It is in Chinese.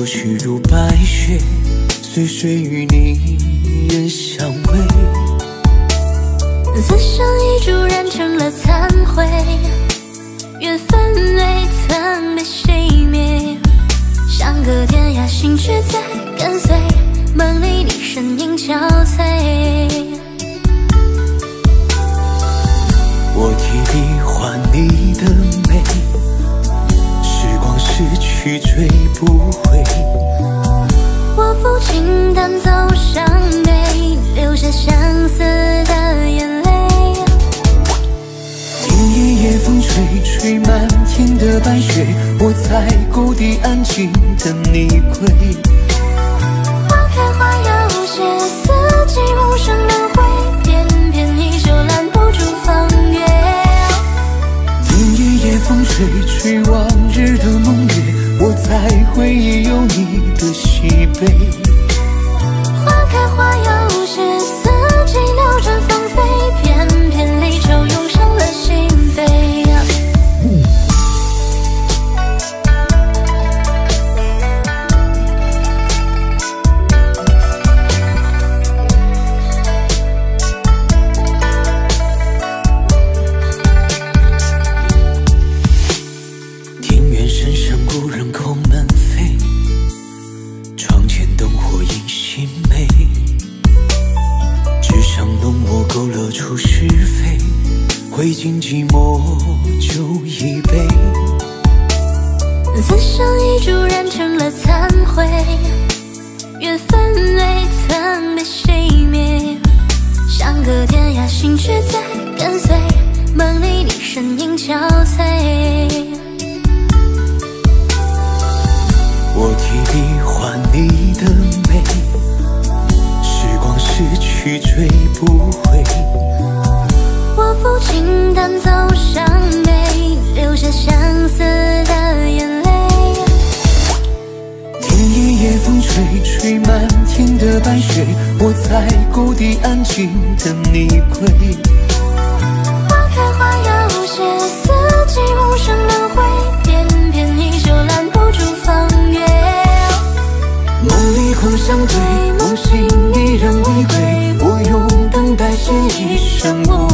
过去如白雪，岁岁与你人相偎。 此生已骤然成了残灰，缘分未曾被熄灭，相隔天涯，心却在跟随，梦里你身影憔悴。 我提笔画你的美，时光逝去追不回。 我抚琴弹奏伤悲，留下相思的眼泪。 听一夜风吹，吹满天的白雪，我在故地安静等你归。 花开花要谢，四季无声轮回，偏偏依旧拦不住风月。 听一夜风吹，吹往日的梦月，我在回忆有你的西北。 花开花要谢，四季流转芳菲，偏偏离愁涌上了心扉。 庭院深深故人叩门扉，窗前灯火映心眉。纸上浓墨勾勒出是非，挥尽寂寞酒一杯。 此生已骤然成了残灰，缘分未曾被熄灭，相隔天涯，心却在跟随，梦里你身影憔悴。 我提笔画你的美，时光逝去追不回。 我抚琴弹奏伤悲，留下相思的眼泪。 听一夜风吹，吹满天的白雪，我在故地安静等你归。 花开花要谢，四季无声轮回，偏偏依旧拦不住风月。 梦里空相对，梦醒依然未归，我用等待写一生无